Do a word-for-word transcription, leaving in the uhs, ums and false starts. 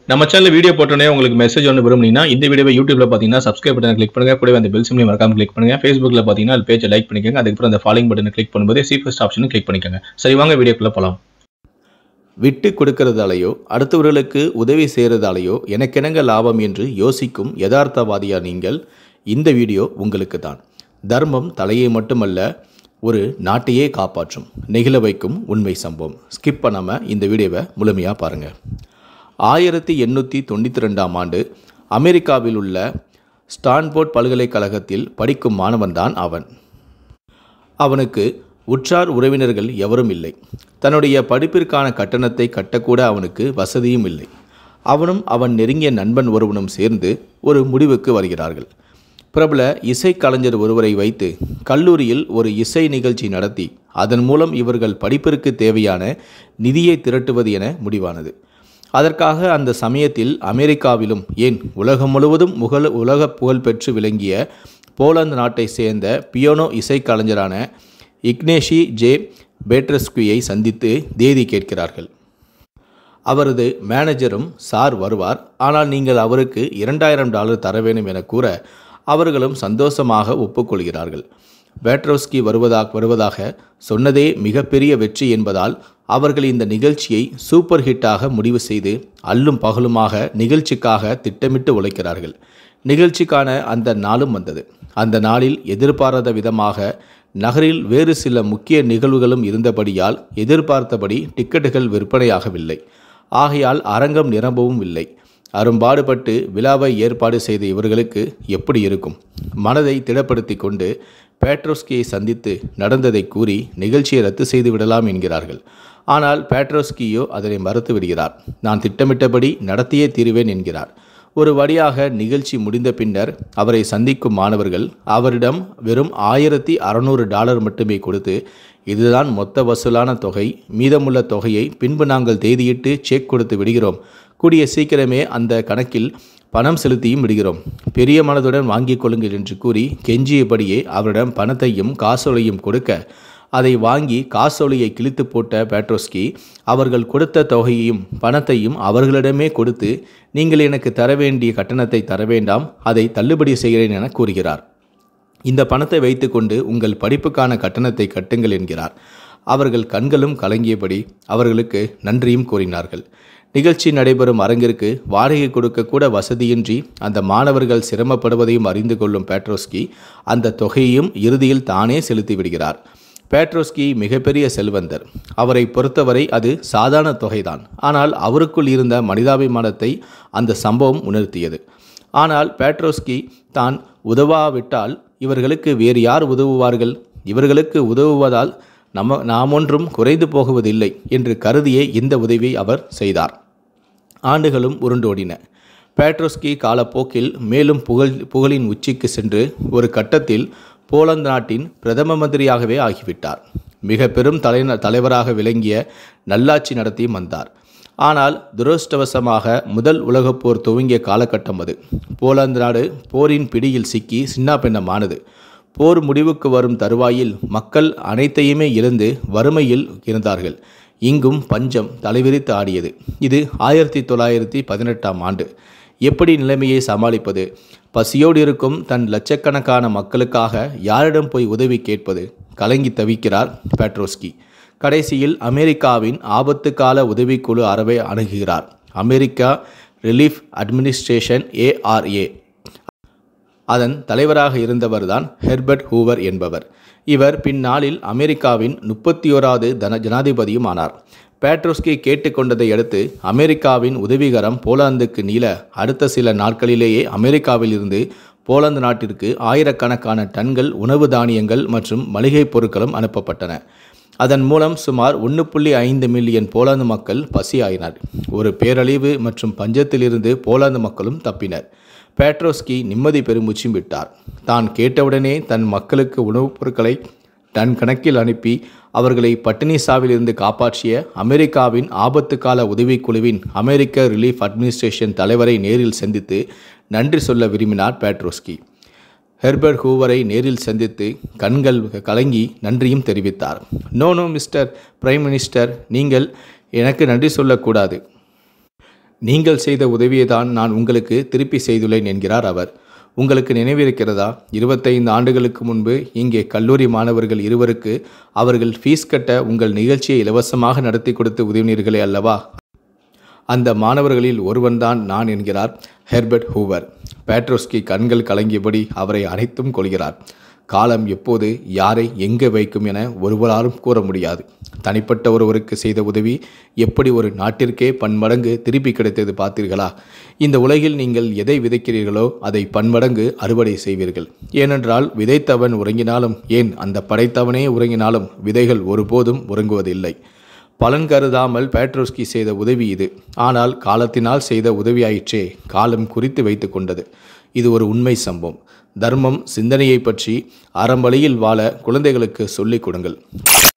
நம்ம channel video போட்டோனே உங்களுக்கு message ஒன்று விரும்புனீங்கன்னா இந்த வீடியோவை யூடியூப்ல பார்த்தீங்கன்னா சப்ஸ்கிரைப் பட்டனை கிளிக் பண்ணுங்க. கூடவே அந்த பெல் சிம்லையும் மறக்காம கிளிக் பண்ணுங்க. ஃபேஸ்புக்ல பார்த்தீங்கன்னா அது பேஜை லைக் பண்ணிக்கோங்க. அதுக்கப்புறம் அந்த ஃபாலோயிங் பட்டனை கிளிக் பண்ணும்போது சி ஃபர்ஸ்ட் ஆப்ஷனும் கிளிக் பண்ணிக்கோங்க. சரி, வாங்க வீடியோக்குள்ள போகலாம். விட்டு கொடுக்கறதாலேயோ அடுத்தவர்களுக்கு உதவி செய்கிறதாலேயோ எனக்கெனங்க லாபம் என்று யோசிக்கும் யதார்த்தவாதியா நீங்கள், இந்த வீடியோ உங்களுக்கு தான். தர்மம் தலையை மட்டுமல்ல, ஒரு நாட்டையே காப்பாற்றும் நெகிழ வைக்கும் உண்மை சம்பவம். ஸ்கிப் பண்ணாமல் இந்த வீடியோவை முழுமையாக பாருங்கள். ஆயிரத்தி எண்ணூற்றி தொண்ணூற்றி ரெண்டாம் ஆண்டு அமெரிக்காவில் உள்ள ஸ்டான்போர்ட் பல்கலைக்கழகத்தில் படிக்கும் மாணவன்தான் அவன். அவனுக்கு உற்றார் உறவினர்கள் எவரும் இல்லை. தன்னுடைய படிப்பிற்கான கட்டணத்தை கட்டக்கூட அவனுக்கு வசதியும் இல்லை. அவனும் அவன் நெருங்கிய நண்பன் ஒருவனும் சேர்ந்து ஒரு முடிவுக்கு வருகிறார்கள். பிரபல இசைக்கலைஞர் ஒருவரை வைத்து கல்லூரியில் ஒரு இசை நிகழ்ச்சி நடத்தி அதன் மூலம் இவர்கள் படிப்பிற்கு தேவையான நிதியை திரட்டுவது என முடிவானது. அதற்காக அந்த சமயத்தில் அமெரிக்காவிலும் ஏன் உலகம் முழுவதும் முகல் உலக புகழ்பெற்று விளங்கிய போலந்து நாட்டை சேர்ந்த பியானோ இசைக்கலைஞரான இக்னேஷி ஜே பேட்ரஸ்குயை சந்தித்து தேதி கேட்கிறார்கள். அவரது மேனேஜரும் சார் வருவார், ஆனால் நீங்கள் அவருக்கு இரண்டாயிரம் டாலர் தர வேண்டும் என கூற அவர்களும் சந்தோஷமாக ஒப்புக்கொள்கிறார்கள். பேட்ரோஸ்கி வருவதாக வருவதாக சொன்னதே மிகப்பெரிய வெற்றி என்பதால் அவர்கள் இந்த நிகழ்ச்சியை சூப்பர் ஹிட்டாக முடிவு செய்து அல்லும் பகலுமாக நிகழ்ச்சிக்காக திட்டமிட்டு உழைக்கிறார்கள். நிகழ்ச்சிக்கான அந்த நாளும் வந்தது. அந்த நாளில் எதிர்பாராத விதமாக நகரில் வேறு சில முக்கிய நிகழ்வுகளும் இருந்தபடியால் எதிர்பார்த்தபடி டிக்கெட்டுகள் விற்பனையாகவில்லை. ஆகையால் அரங்கம் நிரம்பவும் இல்லை. அரும்பாடுபட்டு விழாவை ஏற்பாடு செய்த இவர்களுக்கு எப்படி இருக்கும்? மனதை திடப்படுத்தி கொண்டு பேட்ரோஸ்கியை சந்தித்து நடந்ததை கூறி நிகழ்ச்சியை ரத்து செய்து விடலாம் என்கிறார்கள். ஆனால் பேட்ரோஸ்கியோ அதனை மறுத்து விடுகிறார். நான் திட்டமிட்டபடி நடத்தியே தீருவேன் என்கிறார். ஒரு வழியாக நிகழ்ச்சி முடிந்த பின்னர் அவரை சந்திக்கும் மாணவர்கள் அவரிடம் வெறும் ஆயிரத்தி அறநூறு டாலர் மட்டுமே கொடுத்து, இதுதான் மொத்த வசூலான தொகை, மீதமுள்ள தொகையை பின்பு நாங்கள் தேதியிட்டு செக் கொடுத்து விடுகிறோம், கூடிய சீக்கிரமே அந்த கணக்கில் பணம் செலுத்தியும் விடுகிறோம், பெரிய மனதுடன் வாங்கிக் கொள்ளுங்கள் என்று கூறி கெஞ்சியபடியே அவரிடம் பணத்தையும் காசோலையும் கொடுக்க, அதை வாங்கி காசோலையை கிழித்து போட்ட பேட்ரோஸ்கி அவர்கள் கொடுத்த தொகையையும் பணத்தையும் அவர்களிடமே கொடுத்து, நீங்கள் எனக்கு தர வேண்டிய கட்டணத்தை தர வேண்டாம், அதை தள்ளுபடி செய்கிறேன் என கூறுகிறார். இந்த பணத்தை வைத்துக்கொண்டு உங்கள் படிப்புக்கான கட்டணத்தை கட்டுங்கள் என்கிறார். அவர்கள் கண்களும் கலங்கியபடி அவர்களுக்கு நன்றியும் கூறினார்கள். நிகழ்ச்சி நடைபெறும் அரங்கிற்கு வாடகை கொடுக்க கூட வசதியின்றி அந்த மாணவர்கள் சிரமப்படுவதையும் அறிந்து கொள்ளும் பேட்ரோஸ்கி அந்த தொகையையும் இறுதியில் தானே செலுத்தி விடுகிறார். பேட்ரோஸ்கி மிகப்பெரிய செல்வந்தர். அவரை பொறுத்தவரை அது சாதாரண தொகைதான். ஆனால் அவருக்குள் இருந்த மனிதாபிமானத்தை அந்த சம்பவம் உணர்த்தியது. ஆனால் பேட்ரோஸ்கி தான் உதவாவிட்டால் இவர்களுக்கு வேறு யார் உதவுவார்கள்? இவர்களுக்கு உதவுவதால் நம்ம நாம் ஒன்றும் குறைந்து போகுவதில்லை என்று கருதியே இந்த உதவியை அவர் செய்தார். ஆண்டுகளும் உருண்டோடின. பேட்ரோஸ்கி காலப்போக்கில் மேலும் புகழ் புகழின் உச்சிக்கு சென்று ஒரு கட்டத்தில் போலந்து நாட்டின் பிரதம மந்திரியாகவே ஆகிவிட்டார். மிக பெரும் தலை தலைவராக விளங்கிய நல்லாட்சி நடத்தியும் வந்தார். ஆனால் துரதிர்ஷ்டவசமாக முதல் உலகப் போர் துவங்கிய காலகட்டம் அது. போலந்து நாடு போரின் பிடியில் சிக்கி சின்னாபின்னமானது. போர் முடிவுக்கு வரும் தருவாயில் மக்கள் அனைத்தையுமே இழந்து வறுமையில் இருந்தார்கள். இங்கும் பஞ்சம் தலைவிரித்து ஆடியது. இது ஆயிரத்தி தொள்ளாயிரத்தி பதினெட்டாம் ஆண்டு. எப்படி நிலைமையை சமாளிப்பது? பசியோடு இருக்கும் தன் லட்சக்கணக்கான மக்களுக்காக யாரிடம் போய் உதவி கேட்பது? கலங்கி தவிக்கிறார் பேட்ரோஸ்கி. கடைசியில் அமெரிக்காவின் ஆபத்து கால உதவிக்குழு அறவை அணுகுகிறார். America relief administration ARA. அதன் தலைவராக இருந்தவர்தான் ஹெர்பர்ட் ஹூவர் என்பவர். இவர் பின்னாளில் அமெரிக்காவின் முப்பத்தி ஓராவது தன ஜனாதிபதியும் ஆனார். பேட்ரோஸ்கி கேட்டுக்கொண்டதை அடுத்து அமெரிக்காவின் உதவிகரம் போலாந்துக்கு நீள அடுத்த சில நாட்களிலேயே அமெரிக்காவில் இருந்து போலந்து நாட்டிற்கு ஆயிரக்கணக்கான டன்கள் உணவு தானியங்கள் மற்றும் மளிகை பொருட்களும் அனுப்பப்பட்டன. அதன் மூலம் சுமார் ஒன்று புள்ளி ஐந்து மில்லியன் போலாந்து மக்கள் பசியாயினர். ஒரு பேரழிவு மற்றும் பஞ்சத்திலிருந்து போலாந்து மக்களும் தப்பினர். பேட்ரோஸ்கி நிம்மதி பெருமூச்சும் விட்டார். தான் கேட்டவுடனே தன் மக்களுக்கு உணவுப் பொருட்களை டன் கணக்கில் அனுப்பி அவர்களை பட்டினி சாவிலிருந்து காப்பாற்றிய அமெரிக்காவின் ஆபத்து கால உதவிக்குழுவின் அமெரிக்க ரிலீஃப் அட்மினிஸ்ட்ரேஷன் தலைவரை நேரில் சந்தித்து நன்றி சொல்ல விரும்பினார் பேட்ரோஸ்கி. ஹெர்பர்ட் ஹூவரை நேரில் சந்தித்து கண்கள் கலங்கி நன்றியும் தெரிவித்தார். No no mister prime minister, நீங்கள் எனக்கு நன்றி சொல்லக்கூடாது. நீங்கள் செய்த உதவியை தான் நான் உங்களுக்கு திருப்பி செய்துள்ளேன் என்கிறார் அவர். உங்களுக்கு நினைவிருக்கிறதா, இருபத்தைந்து ஆண்டுகளுக்கு முன்பு இங்கே கல்லூரி மாணவர்கள் இருவருக்கு அவர்கள் ஃபீஸ் கட்ட உங்கள் நிகழ்ச்சியை இலவசமாக நடத்தி கொடுத்து உதவினீர்களே அல்லவா? அந்த மாணவர்களில் ஒருவன்தான் நான் என்கிறார் ஹெர்பர்ட் ஹூவர். பேட்ரோஸ்கி கண்கள் கலங்கியபடி அவரை அணைத்தும் கொள்கிறார். காலம் எப்போது யாரை எங்கே வைக்கும் என ஒருவராலும் கூற முடியாது. தனிப்பட்ட ஒருவருக்கு செய்த உதவி எப்படி ஒரு நாட்டிற்கே பன்மடங்கு திருப்பி கிடைத்தது பார்த்தீர்களா? இந்த உலகில் நீங்கள் எதை விதைக்கிறீர்களோ அதை பன்மடங்கு அறுவடை செய்வீர்கள். ஏனென்றால் விதைத்தவன் உறங்கினாலும், ஏன் அந்த படைத்தவனே உறங்கினாலும் விதைகள் ஒருபோதும் உறங்குவதில்லை. பலன் கருதாமல் பேட்ரோஸ்கி செய்த உதவி இது. ஆனால் காலத்தினால் செய்த உதவியாயிற்றே, காலம் குறித்து வைத்து கொண்டது. இது ஒரு உண்மை சம்பவம். தர்மம் சிந்தனையை பற்றி அறம்பலியில் வாழ குழந்தைகளுக்கு சொல்லிக் கொடுங்கள்.